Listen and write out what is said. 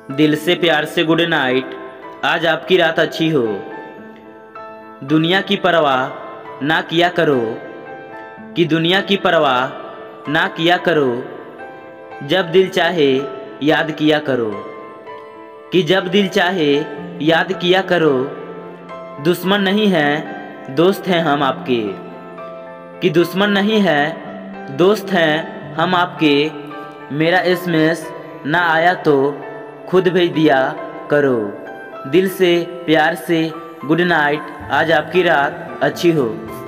दिल से प्यार से गुड नाइट, आज आपकी रात अच्छी हो। दुनिया की परवाह ना किया करो, कि दुनिया की परवाह ना किया करो। जब दिल चाहे याद किया करो, कि जब दिल चाहे याद किया करो। दुश्मन नहीं है दोस्त हैं हम आपके, कि दुश्मन नहीं है दोस्त हैं हम आपके। मेरा एसएमएस ना आया तो खुद भेज दिया करो। दिल से प्यार से गुड नाइट, आज आपकी रात अच्छी हो।